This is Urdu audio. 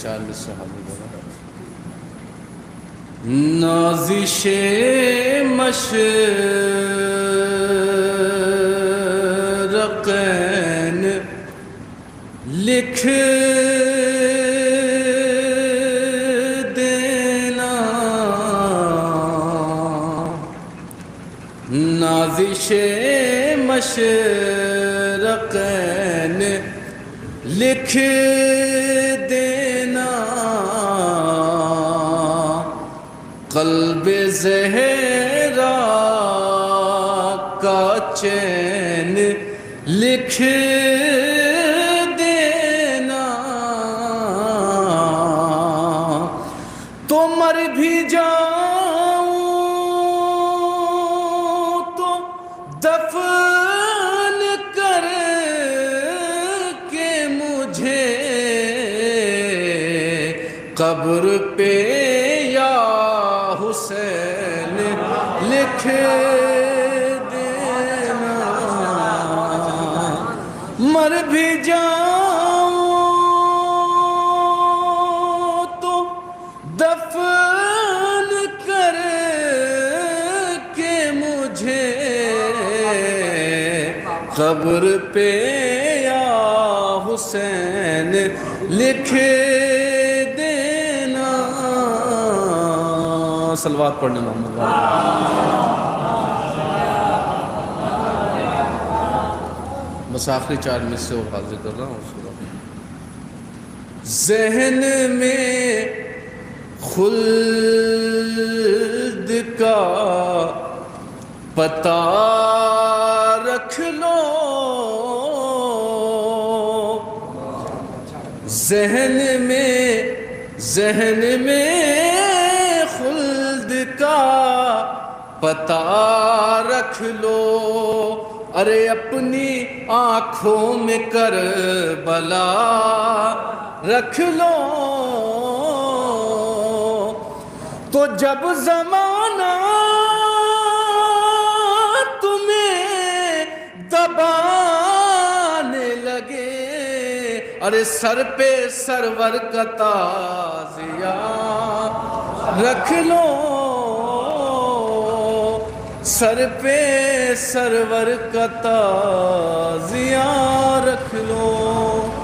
4 مصرع حاضر کرنا. نازش مشرقین لکھ دینا، نازش مشرقین لکھ دینا، قلب زہرا کا چین لکھ دینا، تو مر بھی جاؤں تو دفن کر کے مجھے قبر پہ یا حسین لکھ دینا، مر بھی جاؤں تو دفن کر کے مجھے قبر پہ یا حسین لکھ دینا. صلوات پڑھنے محمد. بس آخری 4 میں سے اور حاضر کر رہا ہوں. ذہن میں خلد کا پتہ رکھ لو، ذہن میں خلد کا پتہ رکھ لو، ارے اپنی آنکھوں میں کربلا رکھ لو، تو جب زمانہ تمہیں دبانے لگے، ارے سر پہ سرور کا تعزیہ رکھ لو، سر پہ سرور کا تعزیہ رکھ لو.